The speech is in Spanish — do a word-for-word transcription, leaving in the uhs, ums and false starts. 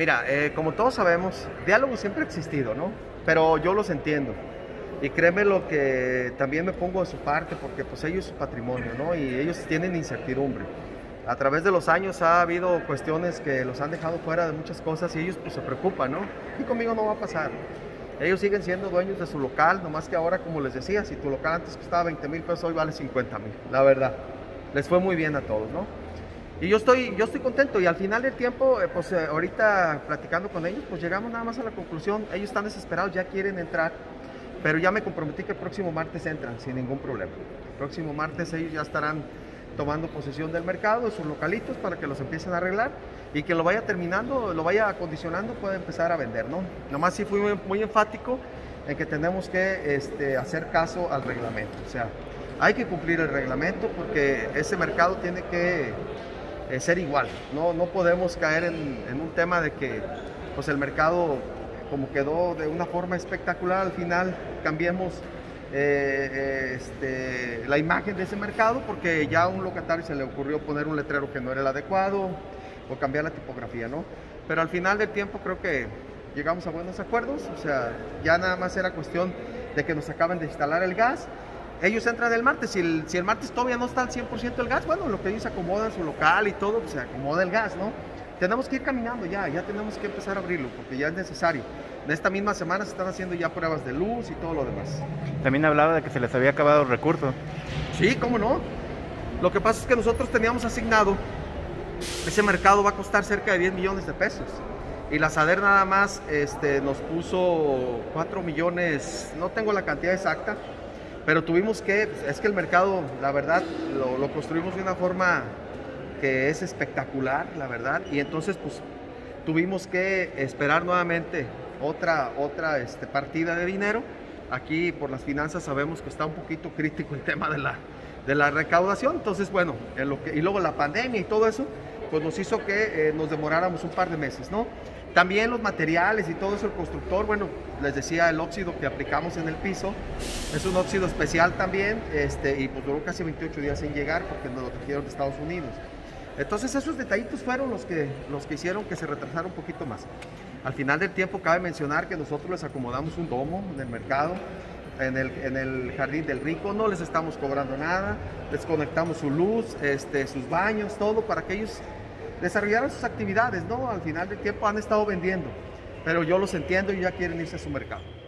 Mira, eh, como todos sabemos, diálogo siempre ha existido, ¿no? Pero yo los entiendo. Y créeme lo que también me pongo de su parte, porque pues ellos es su patrimonio, ¿no? Y ellos tienen incertidumbre. A través de los años ha habido cuestiones que los han dejado fuera de muchas cosas y ellos pues se preocupan, ¿no? Y conmigo no va a pasar. Ellos siguen siendo dueños de su local, nomás que ahora, como les decía, si tu local antes costaba veinte mil pesos, hoy vale cincuenta mil, la verdad. Les fue muy bien a todos, ¿no? Y yo estoy, yo estoy contento y al final del tiempo, eh, pues eh, ahorita platicando con ellos, pues llegamos nada más a la conclusión, ellos están desesperados, ya quieren entrar, pero ya me comprometí que el próximo martes entran sin ningún problema. El próximo martes ellos ya estarán tomando posesión del mercado, de sus localitos, para que los empiecen a arreglar y que lo vaya terminando, lo vaya acondicionando, pueda empezar a vender, ¿no? Nomás sí fui muy, muy enfático en que tenemos que este, hacer caso al reglamento, o sea, hay que cumplir el reglamento porque ese mercado tiene que eh, ser igual, no, no podemos caer en, en un tema de que pues el mercado como quedó de una forma espectacular, al final cambiemos eh, este, la imagen de ese mercado porque ya a un locatario se le ocurrió poner un letrero que no era el adecuado o cambiar la tipografía, ¿no? Pero al final del tiempo creo que llegamos a buenos acuerdos, o sea, ya nada más era cuestión de que nos acaben de instalar el gas. Ellos entran el martes, si el, si el martes todavía no está al cien por ciento el gas, bueno, lo que ellos acomodan su local y todo, pues se acomoda el gas, ¿no? Tenemos que ir caminando ya, ya tenemos que empezar a abrirlo, porque ya es necesario. En esta misma semana se están haciendo ya pruebas de luz y todo lo demás. También hablaba de que se les había acabado el recurso. Sí, cómo no. Lo que pasa es que nosotros teníamos asignado, ese mercado va a costar cerca de diez millones de pesos. Y la SADER nada más este, nos puso cuatro millones, no tengo la cantidad exacta, pero tuvimos que, es que el mercado, la verdad, lo, lo construimos de una forma que es espectacular, la verdad, y entonces pues tuvimos que esperar nuevamente otra, otra este, partida de dinero. Aquí por las finanzas sabemos que está un poquito crítico el tema de la, de la recaudación, entonces bueno, en lo que, y luego la pandemia y todo eso, pues nos hizo que eh, nos demoráramos un par de meses, ¿no? También los materiales y todo eso, el constructor, bueno, les decía, el óxido que aplicamos en el piso es un óxido especial también, este, y pues duró casi veintiocho días sin llegar porque nos lo trajeron de Estados Unidos. Entonces esos detallitos fueron los que, los que hicieron que se retrasara un poquito más. Al final del tiempo cabe mencionar que nosotros les acomodamos un domo en el mercado, en el, en el Jardín del Rico, no les estamos cobrando nada, les conectamos su luz, este, sus baños, todo para que ellos desarrollaran sus actividades, ¿no? Al final del tiempo han estado vendiendo, pero yo los entiendo y ya quieren irse a su mercado.